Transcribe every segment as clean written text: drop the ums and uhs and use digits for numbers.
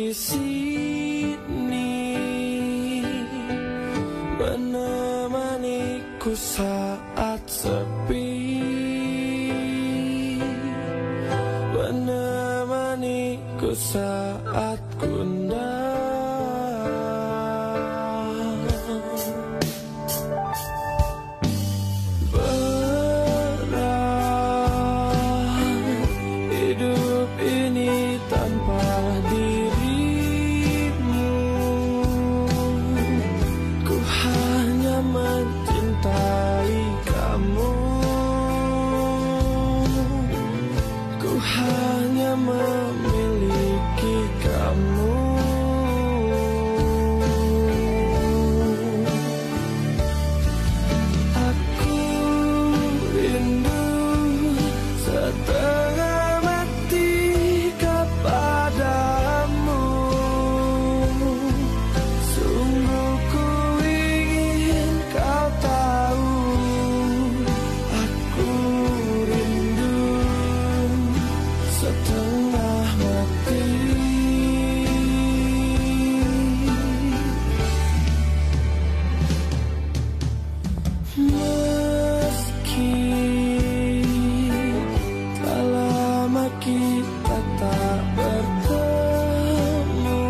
di sini menemaniku saat sepi, menemaniku saat gundah. Hidup ini tanpa dirimu, ku hanya mencintai kamu, ku hanya memiliki kamu. Aku rindu setengah padamu, sungguh ku ingin kau tahu, aku rindu setengah mati. Meski tak lama kita tak bertemu,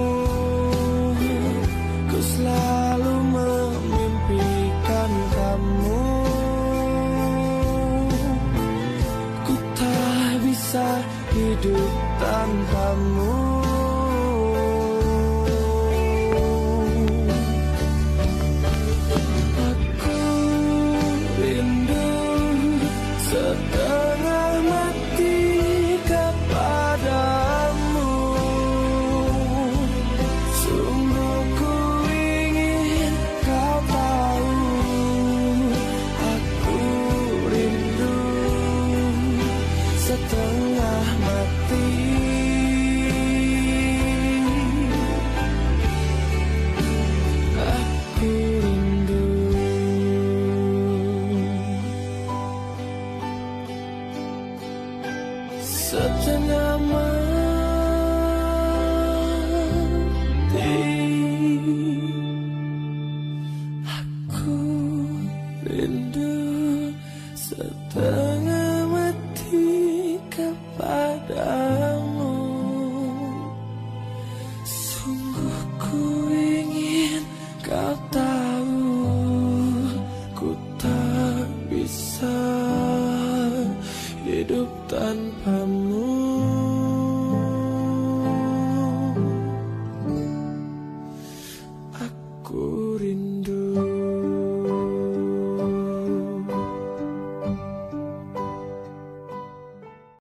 ku selalu memimpikan kamu. Ku tak bisa hidup tanpamu. Aku rindu setengah mati kepadamu, sungguh ku ingin kau tahu, aku rindu setengah mati. Aku rindu setengah mati. Aku rindu setengah mati kepadamu, sungguh ku ingin kau tahu, ku tak bisa hidup tanpa